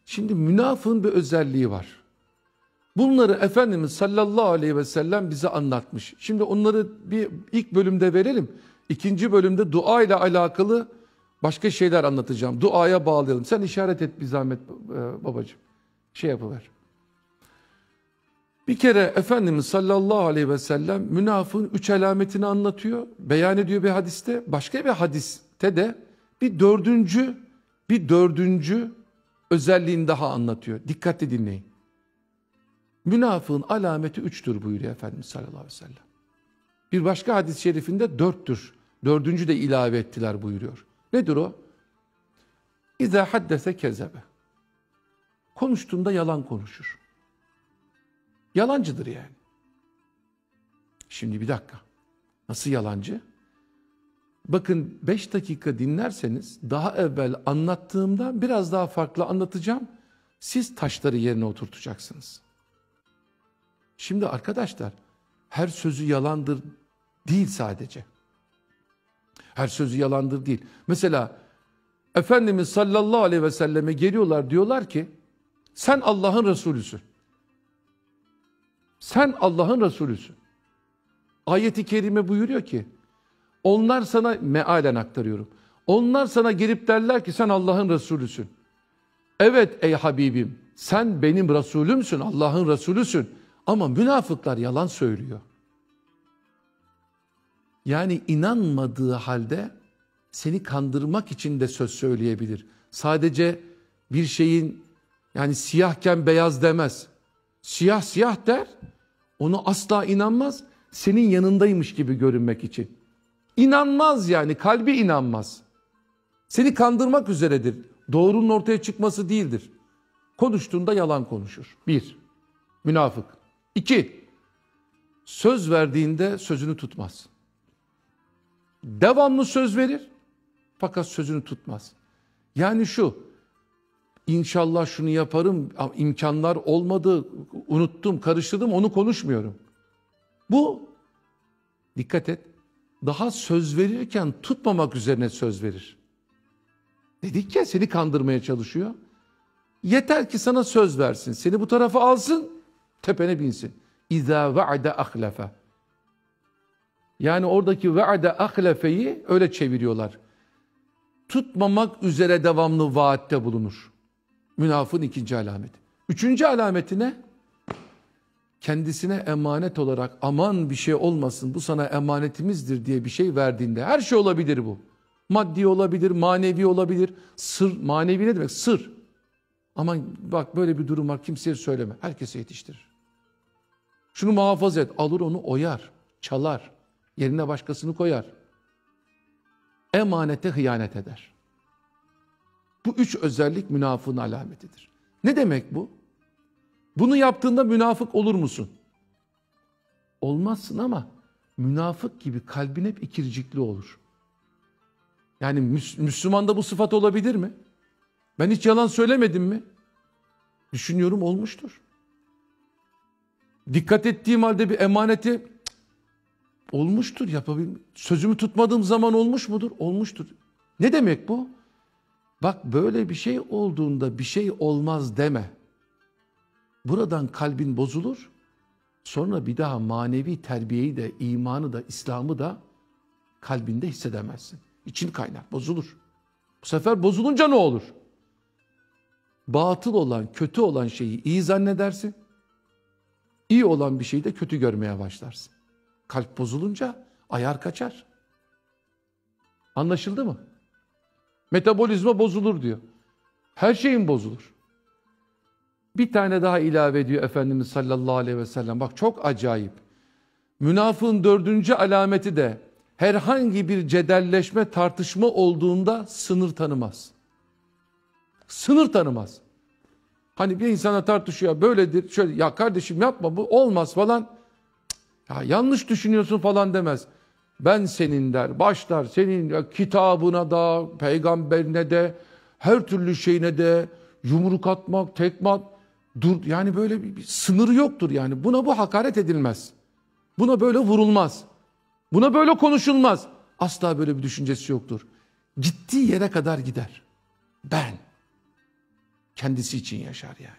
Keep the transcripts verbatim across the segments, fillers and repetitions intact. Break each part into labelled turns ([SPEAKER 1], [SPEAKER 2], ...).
[SPEAKER 1] Şimdi münafığın bir özelliği var. Bunları Efendimiz sallallahu aleyhi ve sellem bize anlatmış. Şimdi onları bir ilk bölümde verelim. İkinci bölümde dua ile alakalı başka şeyler anlatacağım. Duaya bağlayalım. Sen işaret et bir zahmet babacığım. Şey yapıver. Bir kere Efendimiz sallallahu aleyhi ve sellem münafığın üç alametini anlatıyor. Beyan ediyor bir hadiste. Başka bir hadiste de bir dördüncü, bir dördüncü özelliğini daha anlatıyor. Dikkatli dinleyin. Münafığın alameti üçtür buyuruyor Efendimiz sallallahu aleyhi ve sellem. Bir başka hadis-i şerifinde dörttür. Dördüncü de ilave ettiler buyuruyor. Nedir o? İzâ haddese kezebe. Konuştuğunda yalan konuşur. Yalancıdır yani. Şimdi bir dakika. Nasıl yalancı? Bakın beş dakika dinlerseniz daha evvel anlattığımda biraz daha farklı anlatacağım. Siz taşları yerine oturtacaksınız. Şimdi arkadaşlar her sözü yalandır değil sadece. Her sözü yalandır değil. Mesela Efendimiz sallallahu aleyhi ve selleme geliyorlar diyorlar ki sen Allah'ın Resulüsün. Sen Allah'ın Resulüsün. Ayet-i kerime buyuruyor ki onlar sana mealen aktarıyorum. Onlar sana gelip derler ki sen Allah'ın Resulüsün. Evet ey Habibim sen benim Resulümsün, Allah'ın Resulüsün. Ama münafıklar yalan söylüyor. Yani inanmadığı halde seni kandırmak için de söz söyleyebilir. Sadece bir şeyin yani siyahken beyaz demez. Siyah siyah der, onu asla inanmaz, senin yanındaymış gibi görünmek için. İnanmaz yani, kalbi inanmaz. Seni kandırmak üzeredir. Doğrunun ortaya çıkması değildir. Konuştuğunda yalan konuşur. Bir, münafık. İki, söz verdiğinde sözünü tutmaz. Devamlı söz verir fakat sözünü tutmaz. Yani şu, İnşallah şunu yaparım, imkanlar olmadı, unuttum, karıştırdım, onu konuşmuyorum. Bu, dikkat et, daha söz verirken tutmamak üzerine söz verir. Dedik ya seni kandırmaya çalışıyor. Yeter ki sana söz versin, seni bu tarafa alsın, tepene binsin. İzâ ve'ade ahlafe. Yani oradaki ve'ade ahlefeyi öyle çeviriyorlar. Tutmamak üzere devamlı vaatte bulunur. Münafığın ikinci alameti. Üçüncü alameti ne? Kendisine emanet olarak aman bir şey olmasın bu sana emanetimizdir diye bir şey verdiğinde her şey olabilir bu. Maddi olabilir, manevi olabilir. Sır, manevi ne demek? Sır. Aman bak böyle bir durum var kimseye söyleme. Herkese yetiştirir. Şunu muhafaza et. Alır onu oyar, çalar. Yerine başkasını koyar. Emanete hıyanet eder. Bu üç özellik münafığın alametidir. Ne demek bu? Bunu yaptığında münafık olur musun? Olmazsın ama münafık gibi kalbin hep ikircikli olur. Yani Müs Müslümanda bu sıfat olabilir mi? Ben hiç yalan söylemedim mi? Düşünüyorum olmuştur. Dikkat ettiğim halde bir emaneti olmuştur. Yapabildim. Sözümü tutmadığım zaman olmuş mudur? Olmuştur. Ne demek bu? Bak böyle bir şey olduğunda bir şey olmaz deme. Buradan kalbin bozulur. Sonra bir daha manevi terbiyeyi de, imanı da, İslam'ı da kalbinde hissedemezsin. İçin kaynar, bozulur. Bu sefer bozulunca ne olur? Batıl olan, kötü olan şeyi iyi zannedersin. İyi olan bir şeyi de kötü görmeye başlarsın. Kalp bozulunca ayar kaçar. Anlaşıldı mı? Metabolizma bozulur diyor. Her şeyin bozulur. Bir tane daha ilave ediyor Efendimiz sallallahu aleyhi ve sellem. Bak çok acayip. Münafığın dördüncü alameti de herhangi bir cedelleşme, tartışma olduğunda sınır tanımaz. Sınır tanımaz. Hani bir insana tartışıyor böyledir, şöyle ya kardeşim yapma bu olmaz falan. Ya yanlış düşünüyorsun falan demez. Ben senin der, başlar senin ya, kitabına da, peygamberine de, her türlü şeyine de yumruk atmak, tekme at, dur yani böyle bir, bir sınırı yoktur yani. Buna bu hakaret edilmez. Buna böyle vurulmaz. Buna böyle konuşulmaz. Asla böyle bir düşüncesi yoktur. Gittiği yere kadar gider. Ben. kendisi için yaşar yani.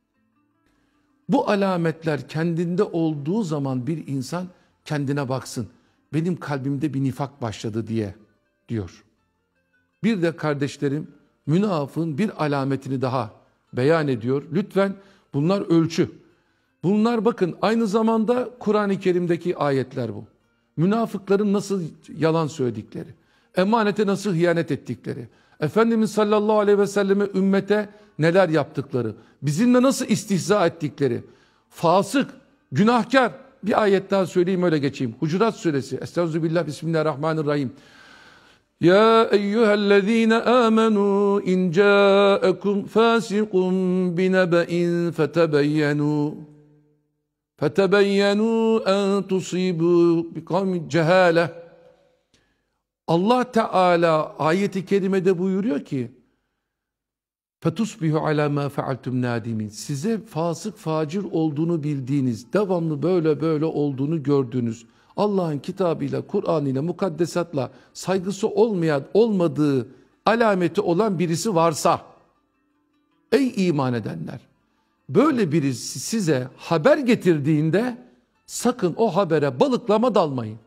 [SPEAKER 1] Bu alametler kendinde olduğu zaman bir insan kendine baksın. Benim kalbimde bir nifak başladı diye diyor. Bir de kardeşlerim münafığın bir alametini daha beyan ediyor. Lütfen bunlar ölçü. Bunlar bakın aynı zamanda Kur'an-ı Kerim'deki ayetler bu. Münafıkların nasıl yalan söyledikleri, emanete nasıl hıyanet ettikleri, Efendimiz sallallahu aleyhi ve selleme ümmete neler yaptıkları, bizimle nasıl istihza ettikleri, fasık, günahkar, bir ayet daha söyleyeyim öyle geçeyim. Hucurat suresi, Estağfirullah, Bismillahirrahmanirrahim. Ya eyyühellezine amenu in ca'akum fasiqun binebe'in fetebeyyenu fetebeyyenu en tusibu biqavmin cehale. Allah Teala ayeti kerimede buyuruyor ki fetusbihu ala ma fealtum nadimin. Size fasık facir olduğunu bildiğiniz, devamlı böyle böyle olduğunu gördüğünüz, Allah'ın kitabıyla, Kur'an'ıyla, mukaddesatla saygısı olmayan, olmadığı alameti olan birisi varsa, ey iman edenler, böyle birisi size haber getirdiğinde sakın o habere balıklama dalmayın.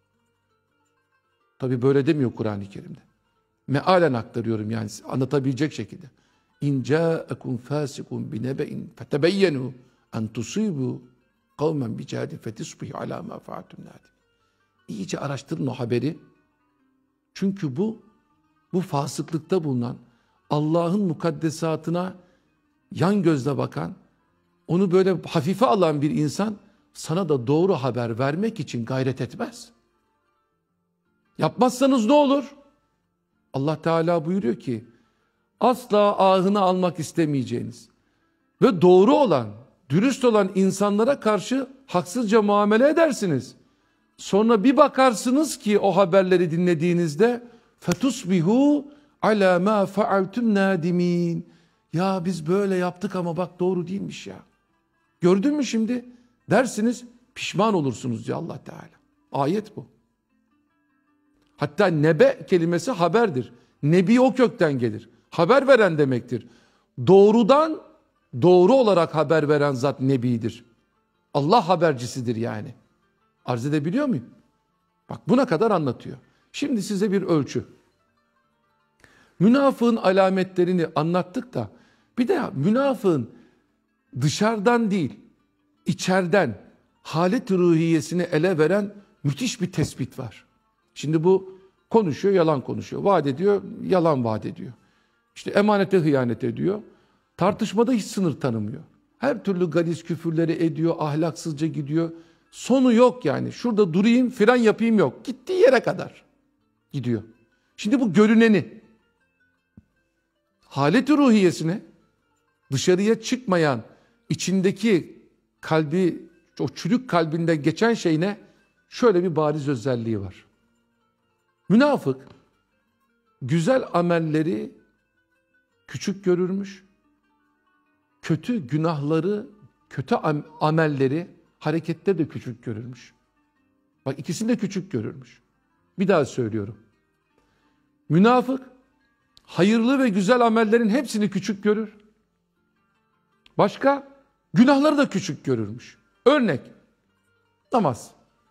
[SPEAKER 1] Tabi böyle demiyor Kur'an-ı Kerim'de. Mealen aktarıyorum yani anlatabilecek şekilde. İn ca'akum fasiqun binebe'in fetebeyyenu en tusibu kavmen bicahilin fetusbihu ala ma fa'altum nadim. İyice araştırın o haberi. Çünkü bu bu fasıklıkta bulunan, Allah'ın mukaddesatına yan gözle bakan, onu böyle hafife alan bir insan sana da doğru haber vermek için gayret etmez. Yapmazsanız ne olur? Allah Teala buyuruyor ki asla ahını almak istemeyeceğiniz ve doğru olan, dürüst olan insanlara karşı haksızca muamele edersiniz. Sonra bir bakarsınız ki o haberleri dinlediğinizde fetusbihu ala ma faaltum nadimin. Ya biz böyle yaptık ama bak doğru değilmiş ya. Gördün mü şimdi? Dersiniz, pişman olursunuz diyor Allah Teala. Ayet bu. Hatta nebe kelimesi haberdir. Nebi o kökten gelir. Haber veren demektir. Doğrudan doğru olarak haber veren zat nebidir. Allah habercisidir yani. Arz edebiliyor muyum? Bak buna kadar anlatıyor. Şimdi size bir ölçü. Münafığın alametlerini anlattık da bir de münafığın dışarıdan değil, içeriden halet-i ruhiyesini ele veren müthiş bir tespit var. Şimdi bu konuşuyor, yalan konuşuyor. Vaat ediyor, yalan vaat ediyor. İşte emanete hıyanet ediyor. Tartışmada hiç sınır tanımıyor. Her türlü galiz küfürleri ediyor, ahlaksızca gidiyor. Sonu yok yani. Şurada durayım, fren yapayım yok. Gittiği yere kadar gidiyor. Şimdi bu görüneni, halet-i ruhiyesine, dışarıya çıkmayan, içindeki kalbi, o çürük kalbinde geçen şeyine şöyle bir bariz özelliği var. Münafık, güzel amelleri küçük görürmüş, kötü günahları, kötü amelleri, hareketleri de küçük görürmüş. Bak ikisini de küçük görürmüş. Bir daha söylüyorum. Münafık, hayırlı ve güzel amellerin hepsini küçük görür. Başka, günahları da küçük görürmüş. Örnek, namaz.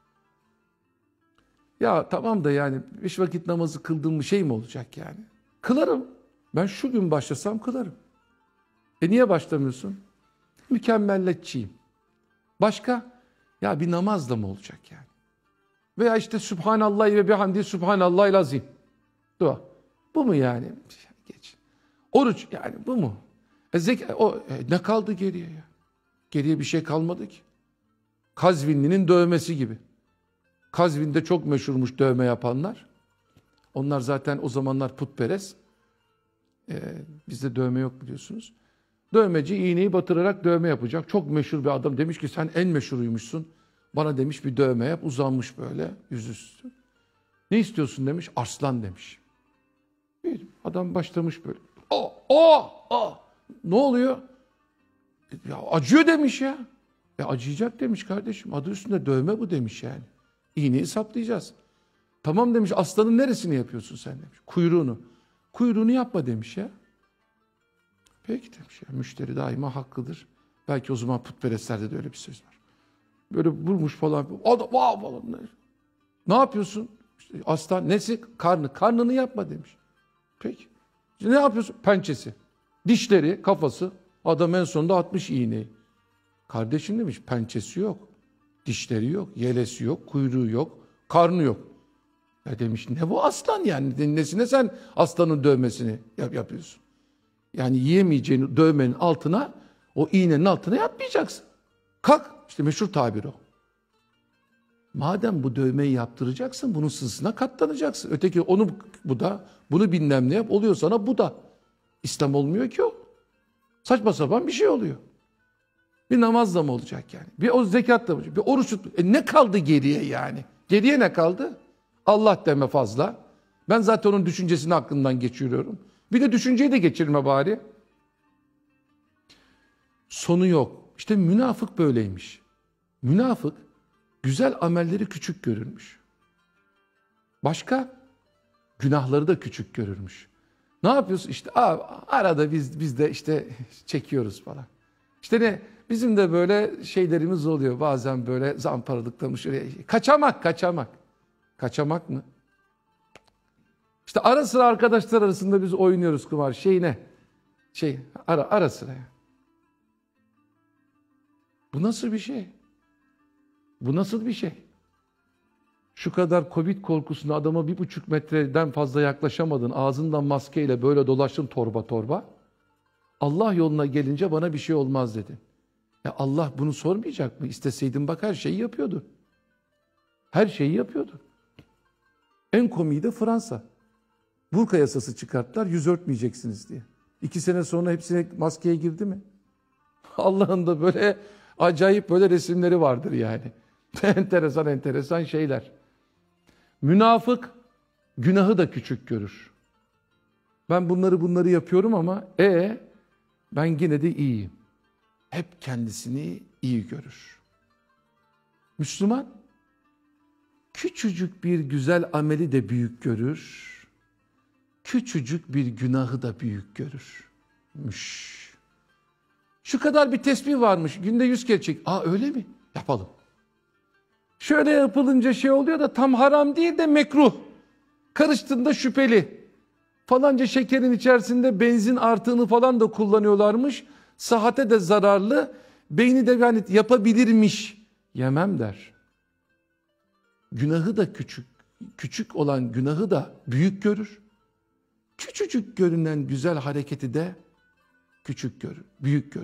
[SPEAKER 1] Ya tamam da yani beş vakit namazı kıldığım bir şey mi olacak yani? Kılarım. Ben şu gün başlasam kılarım. E niye başlamıyorsun? Mükemmeliyetçiyim. Başka? Ya bir namazla mı olacak yani? Veya işte Subhanallah ve bihamdi Subhanallahil azim. Dua. Bu mu yani? Geç. Oruç yani bu mu? E zek o e, ne kaldı geriye ya? Geriye bir şey kalmadı ki. Kazvinli'nin dövmesi gibi. Kazvin'de çok meşhurmuş dövme yapanlar. Onlar zaten o zamanlar putperest. Ee, bizde dövme yok biliyorsunuz. Dövmeci iğneyi batırarak dövme yapacak. Çok meşhur bir adam demiş ki sen en meşhuruymuşsun. Bana demiş bir dövme yap. Uzanmış böyle yüzüstü. Ne istiyorsun demiş. Arslan demiş. Bir adam başlamış böyle. O, o, o. Ne oluyor? Ya acıyor demiş ya. Ya acıyacak demiş kardeşim. Adı üstünde dövme bu demiş yani. İğneyi saplayacağız. Tamam demiş, aslanın neresini yapıyorsun sen demiş. Kuyruğunu. Kuyruğunu yapma demiş ya. Peki demiş ya, müşteri daima haklıdır. Belki o zaman putperestlerde de öyle bir söz var. Böyle vurmuş falan. Adam, vav falan. Ne yapıyorsun? İşte aslan nesi? Karnı. Karnını yapma demiş. Peki. İşte ne yapıyorsun? Pençesi. Dişleri, kafası. Adam en sonunda atmış iğneyi. Kardeşim demiş, pençesi yok. Dişleri yok. Yelesi yok. Kuyruğu yok. Karnı yok. Ya demiş, ne bu aslan yani? Nesine sen aslanın dövmesini yap yapıyorsun? Yani yiyemeyeceğin dövmenin altına, o iğnenin altına yatmayacaksın. Kalk. İşte meşhur tabir o. Madem bu dövmeyi yaptıracaksın, bunun sızısına katlanacaksın. Öteki onu bu da, bunu bilmem ne yap, oluyor sana bu da. İslam olmuyor ki o. Saçma sapan bir şey oluyor. Bir namazla mı olacak yani? Bir o zekatla mı olacak? Bir oruç tut. E ne kaldı geriye yani? Geriye ne kaldı? Allah deme fazla. Ben zaten onun düşüncesini aklımdan geçiriyorum. Bir de düşünceyi de geçirme bari. Sonu yok. İşte münafık böyleymiş. Münafık güzel amelleri küçük görürmüş. Başka? Günahları da küçük görürmüş. Ne yapıyorsun? İşte arada biz biz de işte çekiyoruz falan. İşte ne? Bizim de böyle şeylerimiz oluyor. Bazen böyle zamparalıklamış. Kaçamak, kaçamak. Kaçamak mı? İşte ara sıra arkadaşlar arasında biz oynuyoruz kumar. Şey ne? Şey ara, ara sıra. Bu nasıl bir şey? Bu nasıl bir şey? Şu kadar Covid korkusunda adama bir buçuk metreden fazla yaklaşamadın. Ağzından maskeyle böyle dolaştın torba torba. Allah yoluna gelince bana bir şey olmaz dedin. Ya Allah bunu sormayacak mı? İsteseydin bak her şeyi yapıyordu. Her şeyi yapıyordu. En komiği de Fransa. Burka yasası çıkarttılar, yüz örtmeyeceksiniz diye. İki sene sonra hepsine maskeye girdi mi? Allah'ın da böyle acayip böyle resimleri vardır yani. enteresan enteresan şeyler. Münafık günahı da küçük görür. Ben bunları bunları yapıyorum ama e ben yine de iyiyim. Hep kendisini iyi görür. Müslüman küçücük bir güzel ameli de büyük görür. Küçücük bir günahı da büyük görürmüş. Şu kadar bir tesbih varmış. Günde yüz kere çek. Aa öyle mi? Yapalım. Şöyle yapılınca şey oluyor da tam haram değil de mekruh. Karıştığında şüpheli. Falanca şekerin içerisinde benzin artığını falan da kullanıyorlarmış. Sıhhate de zararlı. Beyni de yani yapabilirmiş. Yemem der. Günahı da küçük. Küçük olan günahı da büyük görür. Küçücük görünen güzel hareketi de küçük görür, büyük görür.